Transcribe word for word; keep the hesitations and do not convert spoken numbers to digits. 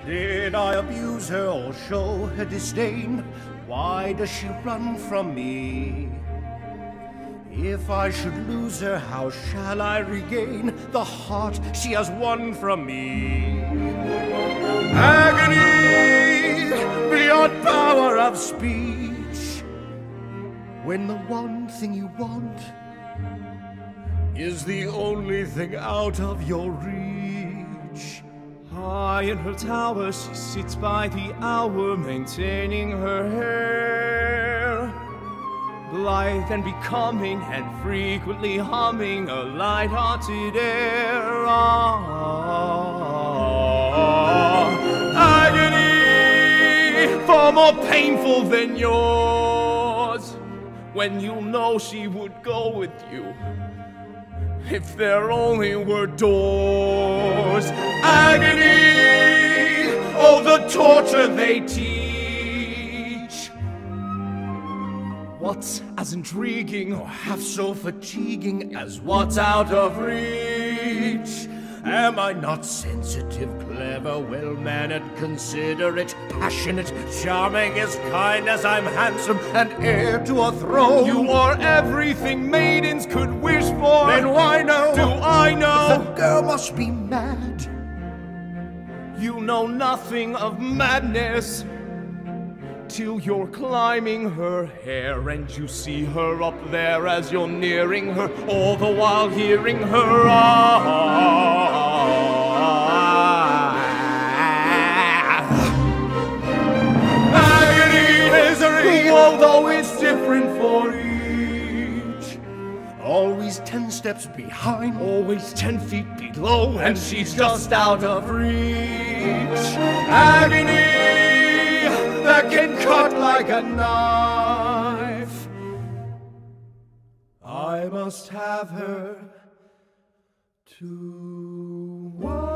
Did I abuse her or show her disdain? Why does she run from me? If I should lose her, how shall I regain the heart she has won from me? Agony beyond power of speech, when the one thing you want is the only thing out of your reach. High in her tower she sits by the hour, maintaining her hair, blithe and becoming, and frequently humming a light-hearted air. Ah, agony far more painful than yours, when you know she would go with you if there only were doors. Agony, oh, the torture they teach. What's as intriguing or half so fatiguing as what's out of reach? Am I not sensitive, clever, well-mannered, considerate, passionate, charming as kind as I'm handsome and heir to a throne? You are everything maidens could wish for. Then why know? Do I know? The girl must be mad. You know nothing of madness till you're climbing her hair and you see her up there as you're nearing her, all the while hearing her ah. Agony, misery, although it's different for each. Always ten steps behind, always ten feet below, and she's just out of reach. Agony that can cut like a knife. I must have her to wife.